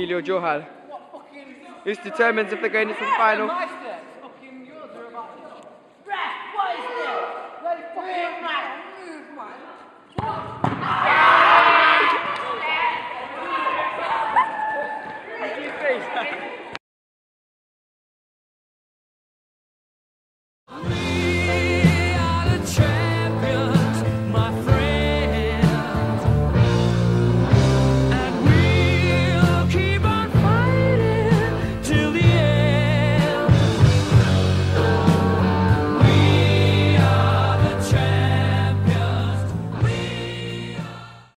Emilio Johal. This determines if they're going into the final. What is this? Bloody fucking right. Move, man. What do you think?